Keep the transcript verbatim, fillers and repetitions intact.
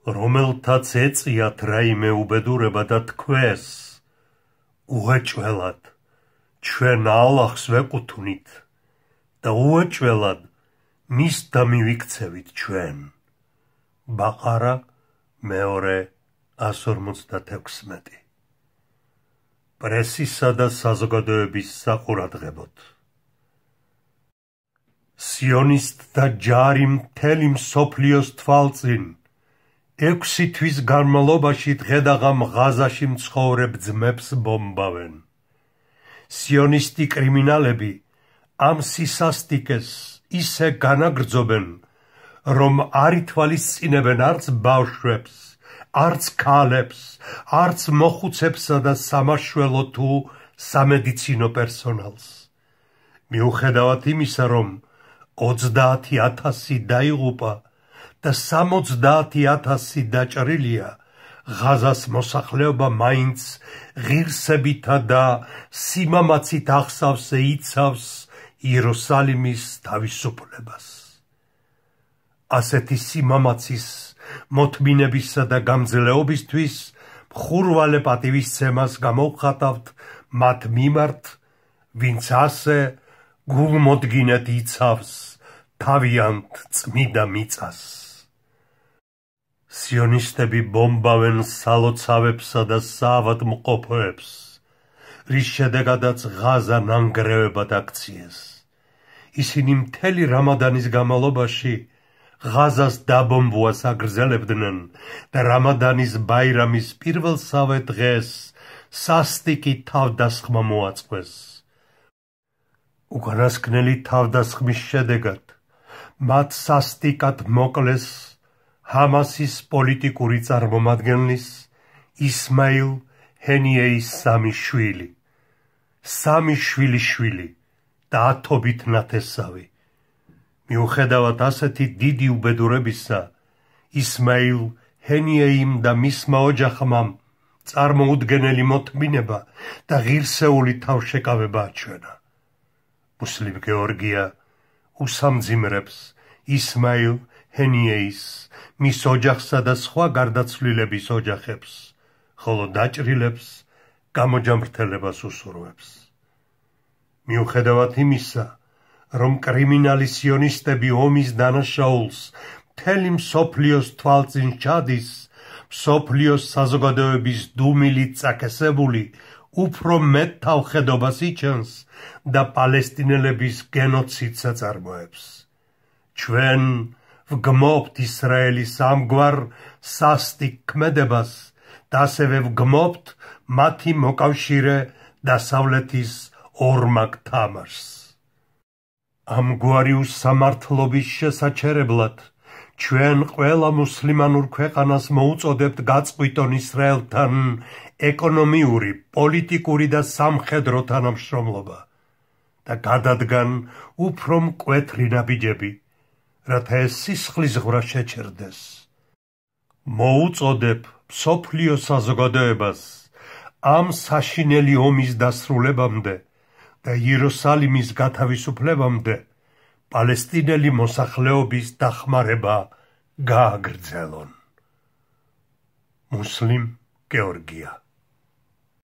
რომელთაც ეწიათ რაიმე უბედურება და თქვეს, უეჭველად, ჩვენ ალლაჰს ვეკუთვნით და უეჭველად მის დამივიქცევით ჩვენ. ბაყარა მეორე ას ორმოცდათექვსმეტი. პრესისა და საზოგადოების საყურადღებოდ. სიონისტთა ჯარი მთელი მსოფლიოს თვალწინ ექვსი თვის განმავლობაში დღე-დაღამ ღაზაში მცხოვრებ ძმებს ბომბავენ. სიონისტი კრიმინალები ამ სისასტიკეს ისე განაგრძობენ, რომ არ ითვალისწინებენ არც ბავშვებს, არც ქალებს, არც მოხუცებსა და სამაშველო თუ სამედიცინო პერსონალს. მიუხედავად იმისა, რომ ოცდაათი ათასი დაიღუპა და სამოცდაათი ათასი დაჭრილია, ღაზას მოსახლეობა მაინც ღირსებითა და სიმამაცით ახსავსე იცავს იერუსალიმის თავისუფლებას. ასეთი სიმამაცის, მოთმინებისა და გამძლეობისთვის მხურვალე პატივისცემას გამოვხატავთ მათ მიმართ, ვინც ასე გულმოდგინედ იცავს თავიანთ წმიდა მიწას. სიონისტები ბომბავენ სალოცავებსა და საავადმყოფოებს, რის შედეგადაც ღაზა ნანგრევებად აქციეს. ისინი მთელი რამადანის განმავლობაში ღაზას დაბომბვას აგრძელებდნენ და რამადანის ბაირამის პირველსავე დღეს სასტიკი თავდასხმა მოაწყვეს. უკანასკნელი თავდასხმის შედეგად მათ სასტიკად მოკლეს ჰამასის პოლიტიკური წარმომადგენლის ისმაილ ჰენიეის სამი შვილი, სამი შვილიშვილი და ათობით ნათესავი. მიუხედავად ასეთი დიდი უბედურებისა, ისმაილ ჰენიეიმ და მისმა ოჯახმა წარმოუდგენელი მოთმინება და ღირსეული თავშეკავება აჩვენა. მუსლიმ გეორგია უსამძიმრებს ისმაილ ჰენიეის, მის ოჯახსა და სხვა გარდაცვლილების ოჯახებს, ხოლო დაჭრილებს გამოჯამრთელებას უსურვებს. მიუხედავად იმისა, რომ კრიმინალი სიონისტები ომის დანაშაულს მთელი მსოფლიოს თვალწინ ჩადის, მსოფლიოს საზოგადოების დუმილით წაკესებული უფრო მეტ თავხედობას იჩენს და პალესტინელების გენოციდს აწარმოებს. ჩვენ ვგმობთ ისრაელის ამგვარ სასტიკ ქმედებას და ასევე ვგმობთ მათი მოკავშირე დასავლეთის ორმაგ თამაშს. ამგვარი უსამართლობის შესაჩერებლად ჩვენ ყველა მუსლიმანურ ქვეყანას მოუწოდებთ გაწყვიტონ ისრაელთან ეკონომიური, პოლიტიკური და სამხედრო თანამშრომლობა და გადადგან უფრო მკვეთრი ნაბიჯები, რათა ეს სისხლისღვრა შეჩერდეს. მოუწოდებ მსოფლიო საზოგადოებას ამ საშინელი ომის დასრულებამდე და იერუსალიმის გათავისუფლებამდე პალესტინელი მოსახლეობის დახმარება გააგრძელონ. მუსლიმ გეორგია.